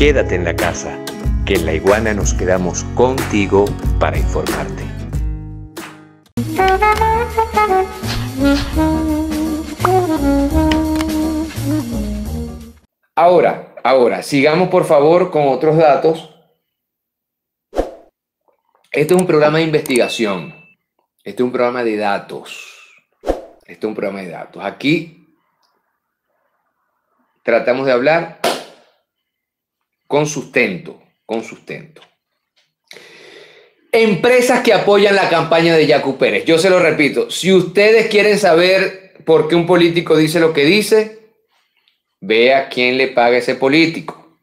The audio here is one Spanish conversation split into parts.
quédate en la casa, que en La Iguana nos quedamos contigo para informarte. Ahora, sigamos por favor con otros datos. Este es un programa de investigación. Este es un programa de datos. Aquí tratamos de hablar con sustento. Empresas que apoyan la campaña de Yacu Pérez. Yo se lo repito, si ustedes quieren saber por qué un político dice lo que dice, vea quién le paga a ese político.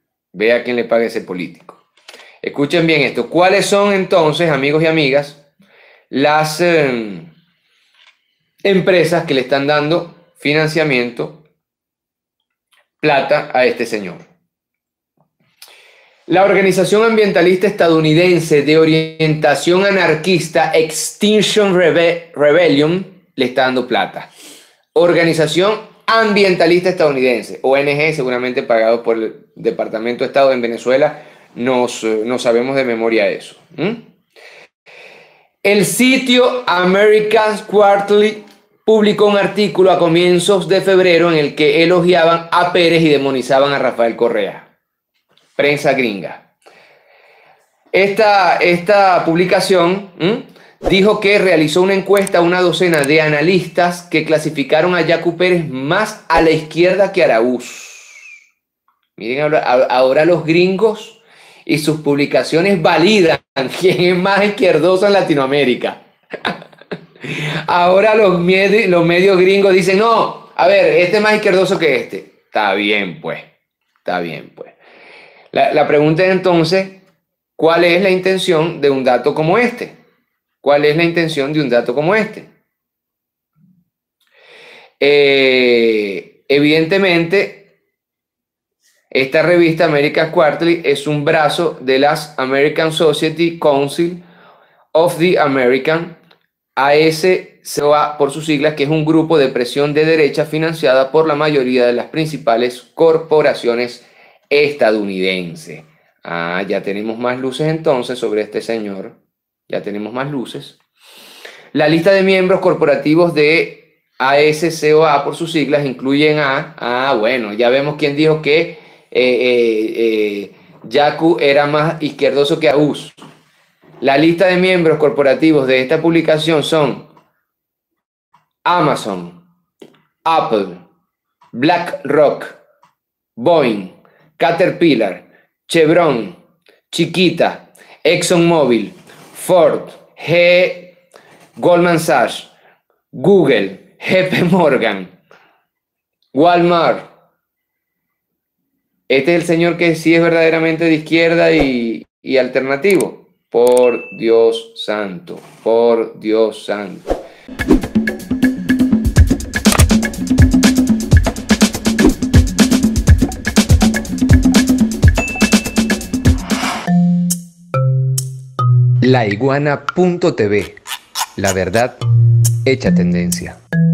Escuchen bien esto. ¿Cuáles son entonces, amigos y amigas, las empresas que le están dando financiamiento, plata a este señor? La organización ambientalista estadounidense de orientación anarquista Extinction Rebellion le está dando plata. Organización ambientalista estadounidense, ONG, seguramente pagado por el Departamento de Estado en Venezuela. No sabemos de memoria eso. El sitio American Quarterly publicó un artículo a comienzos de febrero en el que elogiaban a Pérez y demonizaban a Rafael Correa. Prensa gringa. Esta publicación dijo que realizó una encuesta a una docena de analistas que clasificaron a Yacu Pérez más a la izquierda que a Araúz. Miren, ahora los gringos y sus publicaciones validan quién es más izquierdoso en Latinoamérica. Ahora los medios gringos dicen, no, a ver, este es más izquierdoso que este. Está bien, pues. La pregunta es entonces, ¿cuál es la intención de un dato como este? Evidentemente, esta revista American Quarterly es un brazo de las American Society Council of the American, ASCOA por sus siglas, que es un grupo de presión de derecha financiada por la mayoría de las principales corporaciones estadounidenses. Ya tenemos más luces entonces sobre este señor. La lista de miembros corporativos de ASCOA por sus siglas incluyen bueno, ya vemos quién dijo que Yacu era más izquierdoso que Araúz. La lista de miembros corporativos de esta publicación son Amazon, Apple, BlackRock, Boeing, Caterpillar, Chevron, Chiquita, ExxonMobil, Ford, Goldman Sachs, Google, JP Morgan, Walmart. Este es el señor que sí es verdaderamente de izquierda y alternativo. Por Dios santo. Laiguana.tv. La verdad hecha tendencia.